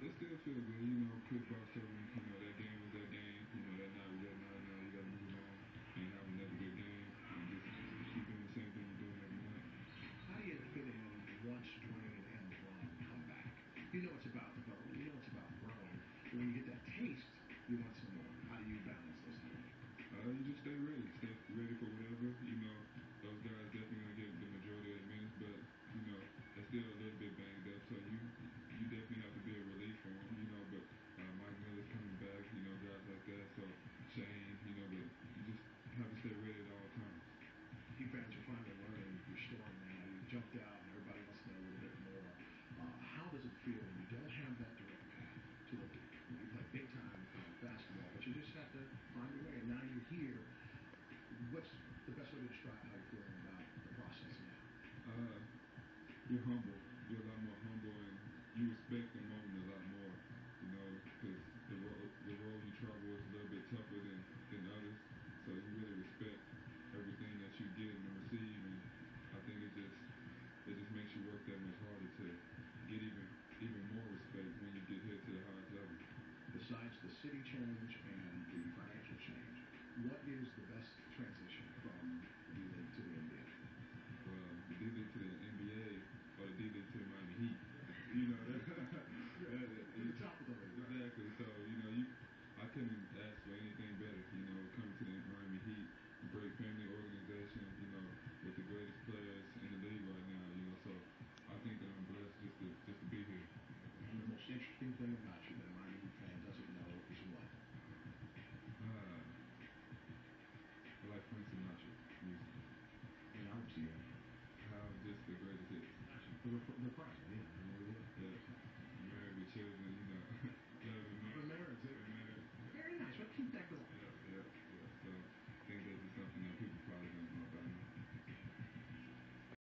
It still feel good, you know. Chris Bosh told me, you know, that game was that game. You know, that night was that night. Now we got to move on and have another good game and just keep doing the same thing we're doing every night. How do you fit in once Dwayne and LeBron come back? You know it's about development. You know it's about growing. But when you get that taste, you want some more. How do you balance those things? You just stay ready. Stay ready for whatever. You know, those guys definitely gonna get the majority of the minutes, but you know they're still a little bit banged up. So you definitely have to be a relief for them. You know, but Mike Miller's coming back. You know, guys like that. So Shane. You know, but you just have to stay ready at all times. You fans are finally learning your story now. You jumped out, and everybody wants to know a little bit more. How does it feel when you don't have that direct path to the league? You play big time basketball, but you just have to find a way. And now you're here. What's the best way to describe how you're feeling about the process now? You're humble. You're a lot more humble, and you respect the moment a lot more. You know, because the road you travel is a little bit tougher than others. So you really respect everything that you get and receive, and I think it just makes you work that much harder to get even more respect when you get here to the highest level. Besides the city change and the financial change, what is the best